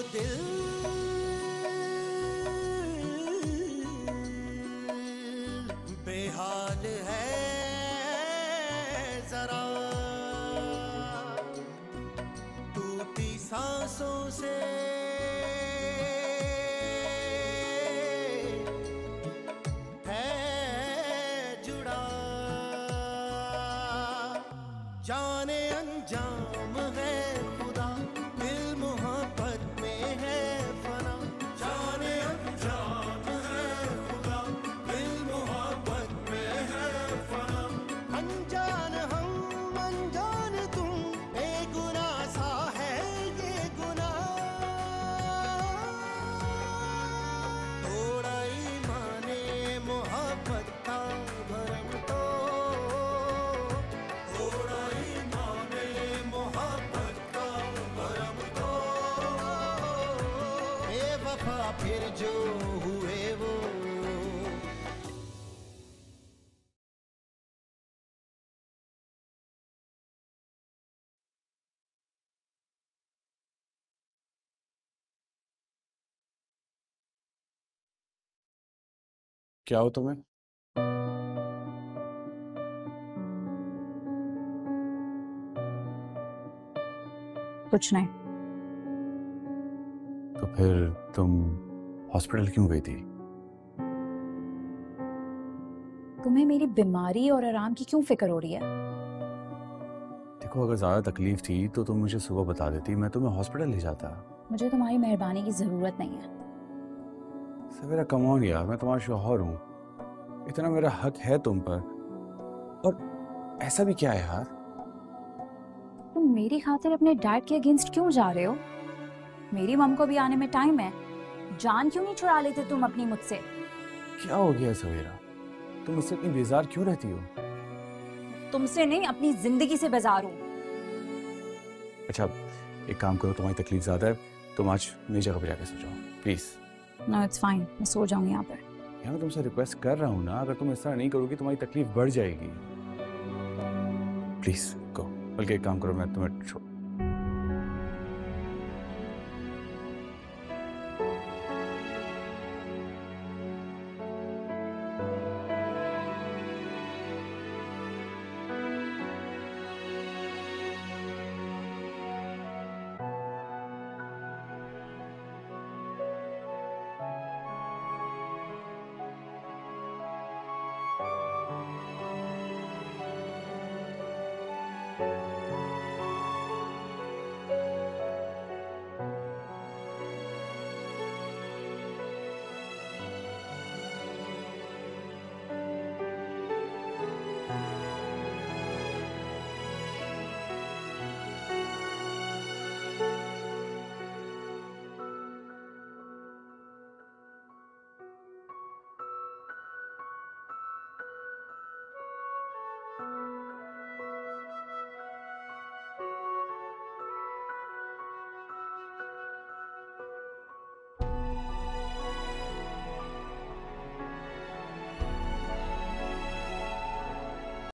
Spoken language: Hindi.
दिल बेहाल है जरा, टूटी सांसों से है जुड़ा, जाने अंजाम है खुदा, दिल मोहब्बत में है फना, जाने अंजाम है खुदा, दिल मोहब्बत में है फना। अनजान हम अनजान तुम, बेगुनाह सा है ये गुनाह, थोड़ा ईमाने मोहब्बत का भरम तो, थोड़ा ईमाने मोहब्बत का भरम तो, बेवफा फिर जो हुए वो। क्या हो तुम्हें? कुछ नहीं। तो फिर तुम हॉस्पिटल क्यों गई थी? तुम्हें मेरी बीमारी और आराम की क्यों फिक्र हो रही है? देखो, अगर ज्यादा तकलीफ थी तो तुम मुझे सुबह बता देती, मैं तुम्हें हॉस्पिटल ले जाता। मुझे तुम्हारी मेहरबानी की जरूरत नहीं है। सवेरा कम ऑन यार, मैं तुम्हारा शौहर हूँ, इतना मेरा हक है तुम पर। और ऐसा भी क्या है यार? तुम मेरी खातिर अपने डैड के अगेंस्ट क्यों जा रहे हो? मेरी मम को भी आने में टाइम है। जान क्यों नहीं छुड़ा लेते तुम अपनी मुझसे? क्या हो गया सवेरा? तुम मुझसे इतनी बेजार क्यों रहती हो? तुमसे नहीं, अपनी जिंदगी से बेजार हूँ। अच्छा, एक काम करो, तुम्हारी तकलीफ ज्यादा है, तुम आज मेरी जगह पर जाकर सो जाओ प्लीज। नो इट्स फाइन, मैं सो जाऊंगी यहाँ पर। यार मैं तुमसे रिक्वेस्ट कर रहा हूँ ना, अगर तुम इस तरह नहीं करोगी तुम्हारी तकलीफ बढ़ जाएगी। Please go. बल्कि एक काम करो, मैं तुम्हें